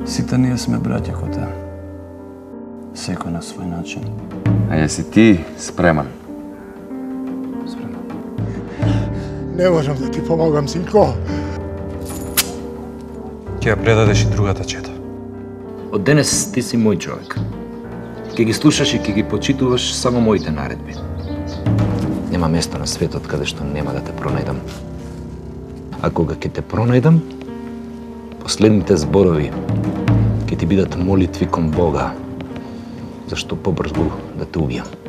Сите ние сме браќа коте. Секој на свој начин. А јеси ти спреман? Спреман. Не можам да ти помогам, синко. Ќе ја предадеш и другата чета. Од денес ти си мој човек. Ќе ги слушаш и ќе ги почитуваш само моите наредби. Нема место на светот каде што нема да те пронајдам. А кога ќе те пронајдам, последните зборови ќе ти бидат молитви кон Бога, зашто побрзо да те убијам.